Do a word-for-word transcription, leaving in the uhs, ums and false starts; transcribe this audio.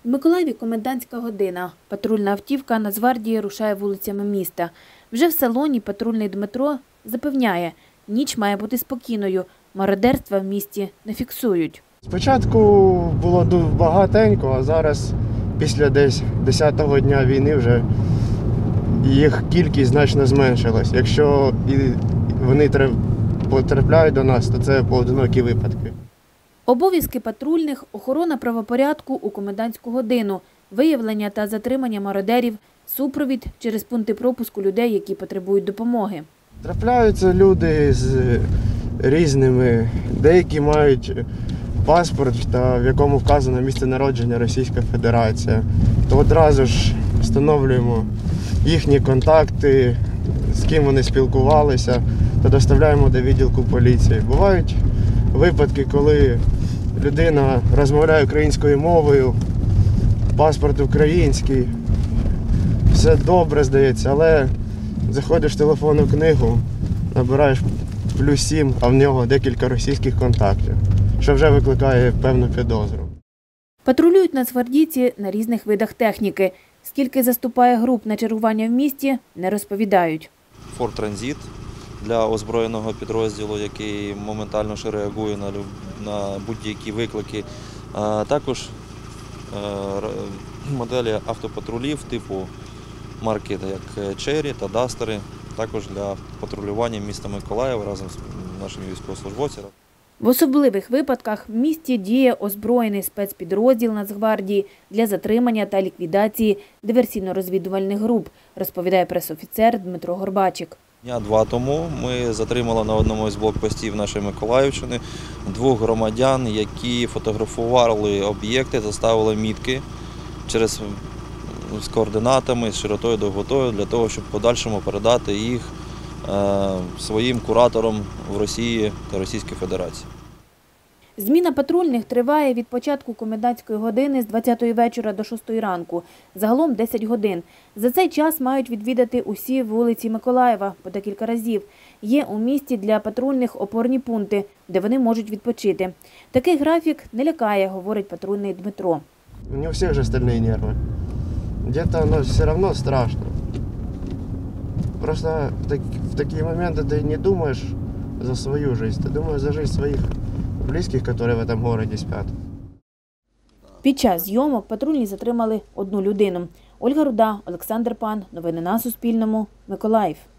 В Миколаєві комендантська година. Патрульна автівка Нацгвардії рушає вулицями міста. Вже в салоні патрульний Дмитро запевняє, ніч має бути спокійною, мародерства в місті не фіксують. Спочатку було багатенько, а зараз, після десь десятого дня війни, вже їх кількість значно зменшилась. Якщо і вони потрапляють до нас, то це поодинокі випадки. Обов'язки патрульних – охорона правопорядку у комендантську годину, виявлення та затримання мародерів, супровід через пункти пропуску людей, які потребують допомоги. Трапляються люди з різними, деякі мають паспорт, та в якому вказано місце народження Російська Федерація. То одразу ж встановлюємо їхні контакти, з ким вони спілкувалися, та доставляємо до відділку поліції. Бувають випадки, коли людина розмовляє українською мовою, паспорт український, все добре, здається, але заходиш в телефонну книгу, набираєш плюс сім, а в нього декілька російських контактів, що вже викликає певну підозру. Патрулюють нацгвардійці на різних видах техніки. Скільки заступає груп на чергування в місті, не розповідають. Форд Транзит для озброєного підрозділу, який моментально ще реагує на, на будь-які виклики. А також е, моделі автопатрулів типу марки як Черрі та Дастери, також для патрулювання міста Миколаєва разом з нашими військовослужбовцями. В особливих випадках в місті діє озброєний спецпідрозділ Нацгвардії для затримання та ліквідації диверсійно-розвідувальних груп, розповідає пресофіцер Дмитро Горбачик. Дня два тому ми затримали на одному із блокпостів нашої Миколаївщини двох громадян, які фотографували об'єкти, заставили мітки через, з координатами, з широтою, довготою, для того, щоб в подальшому передати їх е, своїм кураторам в Росії та Російській Федерації. Зміна патрульних триває від початку комендантської години з двадцятої вечора до шостої ранку. Загалом десять годин. За цей час мають відвідати усі вулиці Миколаєва по декілька разів. Є у місті для патрульних опорні пункти, де вони можуть відпочити. Такий графік не лякає, говорить патрульний Дмитро. У всіх же стальні нерви. Где-то оно все равно страшно. Просто в такі моменти ти не думаєш за свою життя, ти думаєш за життя своїх близьких, які в цьому місті сплять. Під час зйомок патрульні затримали одну людину. Ольга Руда, Олександр Пан. Новини на Суспільному. Миколаїв.